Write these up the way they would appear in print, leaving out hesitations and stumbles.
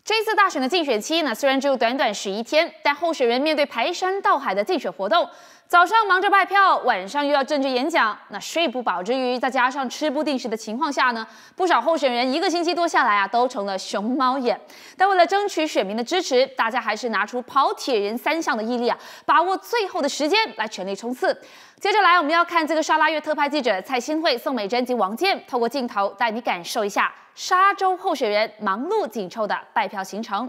这次大选的竞选期呢，虽然只有短短11天，但候选人面对排山倒海的竞选活动，早上忙着拜票，晚上又要政治演讲，那睡不饱之余，再加上吃不定时的情况下呢，不少候选人1个星期多下来都成了熊猫眼。但为了争取选民的支持，大家还是拿出跑铁人3项的毅力把握最后的时间来全力冲刺。接着来，我们要看这个沙拉越特派记者蔡新慧、宋美珍及王健透过镜头带你感受一下沙州候选人忙碌紧凑的拜票行程。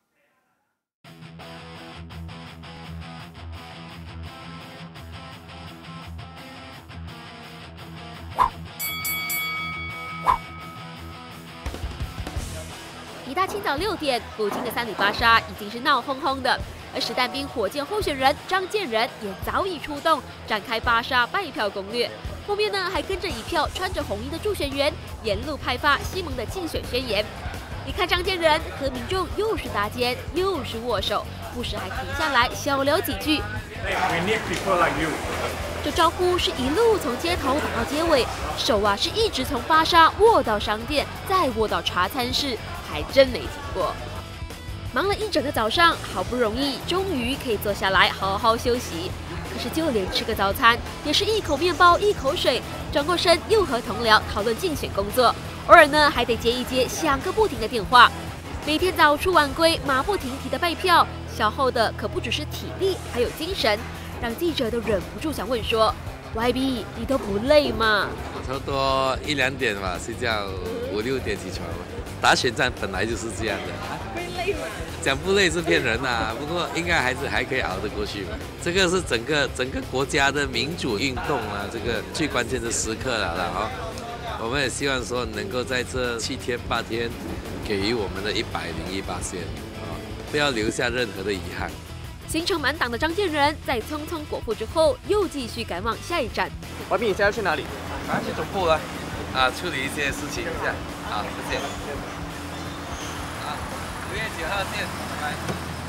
一大清早6点，附近的3里巴沙已经是闹哄哄的，而实弹兵火箭候选人张建仁也早已出动，展开巴沙拜票攻略。后面呢还跟着一票穿着红衣的助选员，沿路派发西蒙的竞选宣言。你看张建仁和民众又是搭肩又是握手，不时还停下来小聊几句。这招呼是一路从街头打到街尾，手是一直从巴沙握到商店，再握到茶餐室，还真没停过。忙了一整个早上，好不容易终于可以坐下来好好休息。可是就连吃个早餐，也是一口面包一口水，转过身又和同僚讨论竞选工作，偶尔呢还得接一接响个不停的电话。每天早出晚归，马不停蹄的拜票，消耗的可不只是体力，还有精神，让记者都忍不住想问说：YB， 你都不累吗？ 我差不多1、2点吧，睡觉5、6点起床嘛。打选战本来就是这样的， 会累吗？ 讲不累是骗人的，不过应该还可以熬得过去吧。这个是整个国家的民主运动这个最关键的时刻了我们也希望说能够在这7天8天，给予我们的101%不要留下任何的遗憾。 行程满档的张建仁在匆匆果腹之后，又继续赶往下一站。 YB，你现在要去哪里？ 去总部了，处理一些事情一下。好，谢谢。6月9号见，拜拜。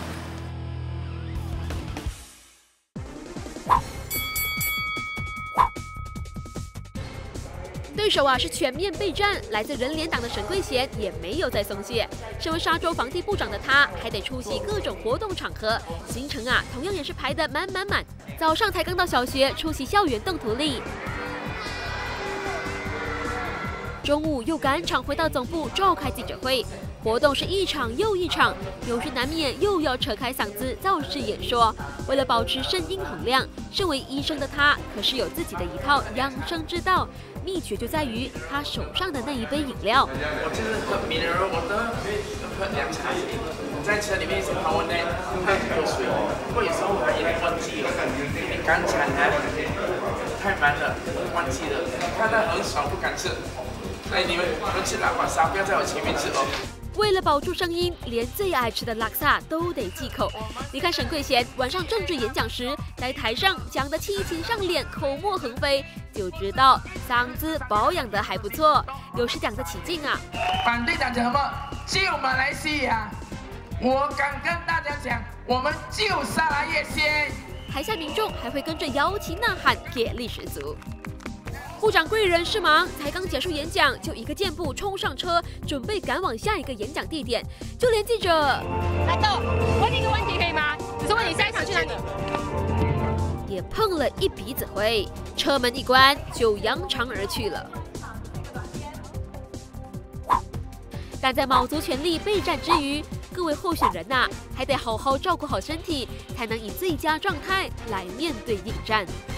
对手是全面备战，来自人联党的沈桂贤也没有再松懈。身为沙州防地部长的他，还得出席各种活动场合，行程同样也是排得满。早上才刚到小学出席校园动土礼，中午又赶场回到总部召开记者会。活动是一场又一场，有时难免又要扯开嗓子造势演说。为了保持声音洪亮，身为医生的他可是有自己的一套养生之道，秘诀就在于他手上的那一杯饮料。 我就是喝 mineral water， 喝凉茶，在车里面是泡温的，喝很多水。不过有时候我也忘记了，刚才太忙了，忘记了，看到很爽不敢吃。你们吃拉法沙，不要在我前面吃哦。 为了保住声音，连最爱吃的拉萨都得忌口。你看沈桂贤晚上政治演讲时，在台上讲得气情上脸，口沫横飞，就知道嗓子保养得还不错，有时讲得起劲反对党讲什么？救马来西亚！我敢跟大家讲，我们救沙拉越先。 台下民众还会跟着摇旗呐喊，给力十足。部长贵人是忙，才刚结束演讲，就一个箭步冲上车，准备赶往下一个演讲地点。就连记者来豆，问你一个问题可以吗？只是问你下一场去哪里？ 也碰了一鼻子灰，车门一关就扬长而去了。但在卯足全力备战之余，各位候选人还得好好照顾好身体，才能以最佳状态来面对应战。